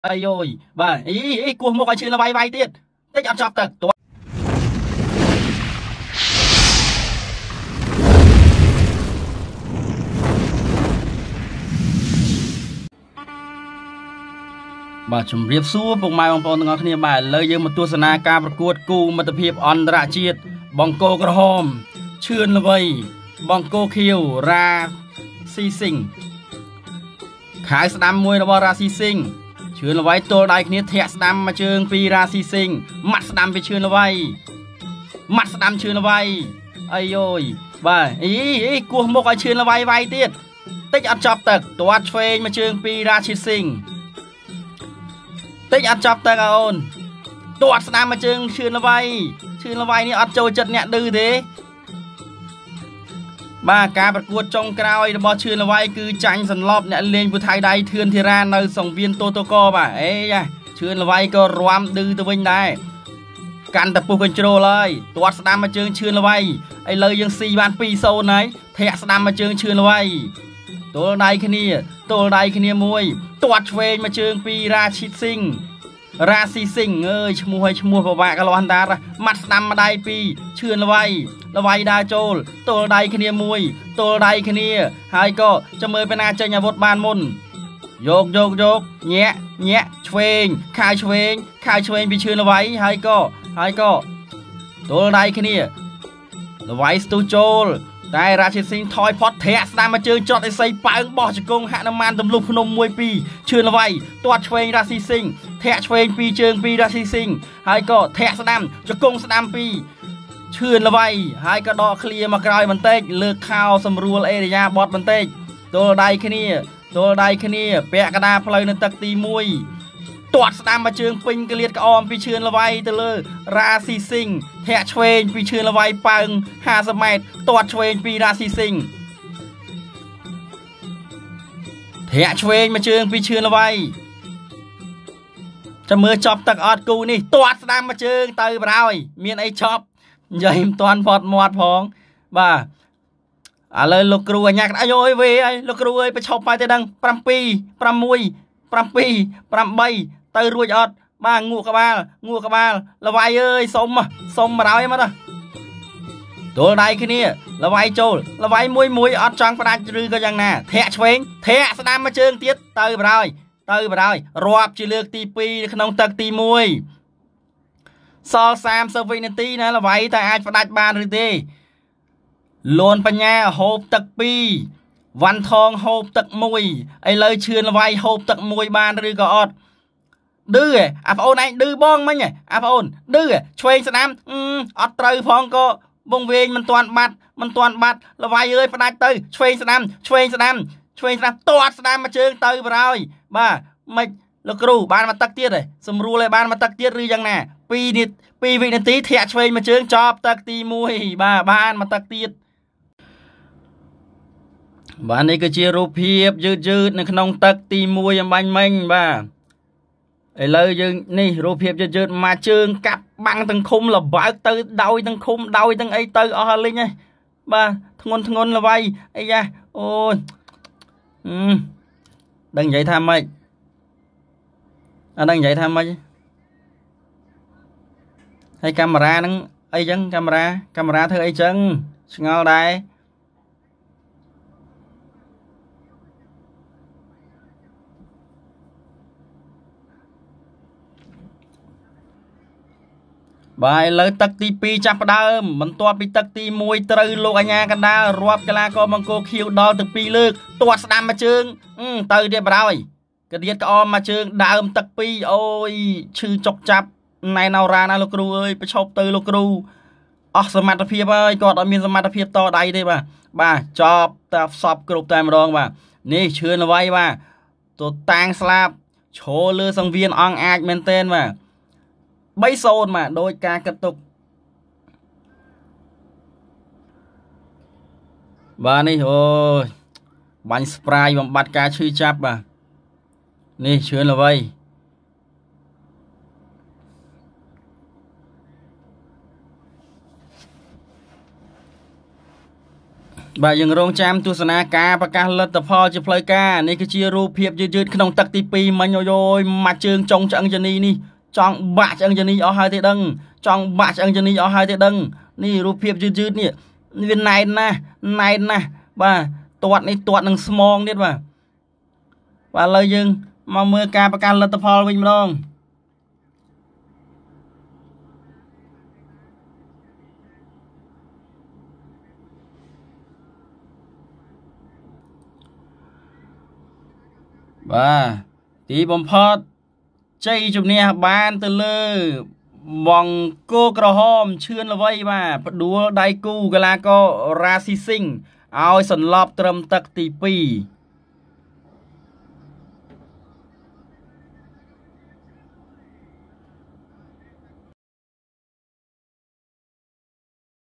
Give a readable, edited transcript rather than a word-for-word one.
Ây ôi bà ý cua một cái chuyện là vay tiền tích ăn chọc thật tôi bà chùm riêng xua bụng mai bông phong ngọcគ្នាbà lời dương một tua sana caประกวดគូមិត្តភាពអន្តរជាតិបង្គោលក្រហមឈឿនល្វីបង្គោលខៀវរ៉ាស៊ីស៊ីងខៅស្ដាំមួយរបស់រ៉ាស៊ីស៊ីងឈឿនល្វីទល់ដៃគ្នាធាក់ស្ដាំមកជើងពីរ៉ាស៊ីស៊ីងម៉ាត់ស្ដាំពីឈឿនល្វីម៉ាត់ស្ដាំឈឿនល្វីអីយយបាទអីគោះមុខឲ្យឈឿនល្វីវាយទៀតតិចអត់ចប់ទឹកទាត់ឆ្វេងមកជើងពីរ៉ាស៊ីស៊ីងតិចអត់ចប់ទឹកអូនទាត់ស្ដាំមកជើងឈឿនល្វីនេះអត់ចូលចិត្តអ្នកឌឺទេបាទការប្រកួតចុងក្រោយរបស់ឈឿនល្វីគឺចាញ់សន្លប់អ្នកលេងពូថៃដៃធឿនធីរ៉ានៅសង្វៀនតូតូកបាទអេយ៉ាឈឿនល្វីក៏រាំឌឺទៅវិញដែរកាន់តែពុះកញ្ជ្រោលហើយទាត់ស្ដាំមកជើងឈឿនល្វីឥឡូវយើងស៊ីបាន 2-0 ហើយធាក់ស្ដាំមកជើងឈឿនល្វីទល់ដៃគ្នាមួយទាត់ឆ្វេងមកជើងពីរ៉ាស៊ីស៊ីងអើយឈ្មោះប្រវាក់កន្លោះអណ្ដាតម៉ាត់ស្ដាំម្ដាយពីឈឿនល្វីដើរចូលទល់ដៃគ្នាហើយក៏ចាំមើលពេលណាចេញអាវុធបានមុនយកញាក់ឆ្វេងខាវឆ្វេងពីឈឿនល្វីហើយក៏ទល់ដៃគ្នាល្វីស្ទុះចូលតែរ៉ាឈីស៊ីងថយផុតធាក់ស្ដាំមកជើងចត់អេសីប៉ើងបោះជង្គង់ហនុមានទម្លុះភ្នំ1-2ឈឿនល្វីទាត់ឆ្វេងរ៉ាស៊ីស៊ីងធាក់ឆ្វេងពីជើងពីរ៉ាស៊ីស៊ីងហើយក៏ធាក់ស្ដាំជង្គង់ស្ដាំពីឈឿនល្វីហើយក៏ដកឃ្លាមកក្រោយបន្តិចលើកខោសម្រួលអេរយ៉ាបត់បន្តិចទល់ដៃគ្នាពាក់កណ្ដាលផ្លូវនៅទឹកទី1ទាត់ស្ដាំមកជើងពេញកលៀតក្អមពីឈឿនល្វីទៅលើរ៉ាស៊ីស៊ីងធាក់ឆ្វេងពីឈឿនល្វីប៉ើង50ម៉ែត្រទាត់ឆ្វេងពីរ៉ាស៊ីស៊ីងធាក់ឆ្វេងមកជើងពីឈឿនល្វីចាំមើលចប់ទឹកអត់គូនេះទាត់ស្ដាំមកជើងទៅបរោយមានអីចប់និយាយមិនតាន់ផត់មាត់ផងបាទឥឡូវលោកគ្រូអញ្ញាអាយអើយវេអីលោកគ្រូអើយប្រឈប់បាយទៅដឹង7 8ទៅរួចអត់បាទងក់ក្បាលល្វាយអើយសុំបរោយមកទៅទល់ដៃគ្នាល្វាយចូលល្វាយមួយអត់ចង់ផ្ដាច់ឬក៏យ៉ាងណាធាក់ឆ្វេងធាក់ស្ដាំមកជើងទៀតទៅបរោយរាប់ជាលើកទី2នៅក្នុងទឹកទី1សល់30វិនាទីណាល្វាយតែអាចផ្ដាច់បានឬទេលូនបញ្ញាហូបទឹក2វ៉ាន់ថងហូបទឹក1ឥឡូវឈឿនល្វាយហូបទឹក1បានឬក៏អត់ឌឺអាប្អូនឯងឌឺបងមិញអាប្អូនឌឺឆ្វេងស្ដាំអត់ត្រូវផងក៏វងវែងមិនទាន់បាត់ល្វាយអើយផ្ដាច់ទៅឆ្វេងស្ដាំទាត់ស្ដាំមកជើងទៅបរោយបាទមិនលោកគ្រូបានមកទឹកទៀតឯងសម្រួលឲ្យបានមកទឹកទៀតឬយ៉ាងណា2វិនាទីធាក់ឆ្វេងមកជើងចប់ទឹកទី1បាទបានមកទឹកទៀតបាទនេះគឺជារូបភាពយឺតនៅក្នុងទឹកទី1អំបញ្ញមិញបាទឥឡូវយើងនេះរូបភាពយឺតមកជើងកាប់បាំងទាំងឃុំលបើកទៅដោយទាំងឃុំដោយទាំងអីទៅអស់ហើយលិញហ៎បាទធ្ងន់ល្វៃអីយ៉ាអូយដឹងនិយាយថាម៉េចហើយកាមេរ៉ាហ្នឹងអីចឹងកាមេរ៉ាធ្វើអីចឹងឆ្ងល់ដែរបាទឥឡូវទឹកទី2ចាប់ផ្ដើមបន្ទាប់ពីទឹកទី1ត្រូវលោកអញ្ញាកណ្ដាលរាប់កីឡាករបង្គោលខៀវដល់ទៅ2លើកទាត់ស្ដាំមកជើងទៅទៀតបរោយកដៀតក្អមមកជើងដើមទឹក2អូយឈឺចុកចាប់ណែនរ៉ាណាលោកគ្រូអើយប្រឈប់ទៅលោកគ្រូអស់សមត្ថភាពហើយគាត់អត់មានសមត្ថភាពតដៃទេបាទចប់តែផ្សព្វគ្រប់តែម្ដងបាទនេះឈឿនល្វីបាទទៅតាំងស្លាប់ឈរលើសង្វៀនអង្គអាចមែនទែនបាទ3-0បាទដោយការគិតទុកបាទនេះអូយបាញ់ស្ប្រាយបំបត្តិការឈឺចាប់បាទនេះឈឿនល្វីបាទយើងរងចាំទស្សនាការប្រកាសលទ្ធផលជាផ្លូវការនេះគឺជារូបភាពយឺតៗក្នុងទឹកទី2មិញអូយមកជើងចុងឆ្អឹងជនីនេះចង់បាក់ឆ្អឹងជនីអស់ហើយទេដឹងចង់បាក់ឆ្អឹងជនីអស់ហើយទេដឹងនេះរូបភាពយឺតៗនេះវាណែនណាស់បាទទាត់នេះទាត់នឹងស្មងទៀតបាទឥឡូវយើងមកមើលការប្រកាសលទ្ធផលវិញម្ដងបាទទីបំផុតជ័យជំនះបានទៅលើបងគោក្រហមឈឿនល្វីបាទផ្ដួលដៃគូកីឡាកររ៉ាស៊ីស៊ីងឲ្យសន្លប់ត្រឹមទឹកទី2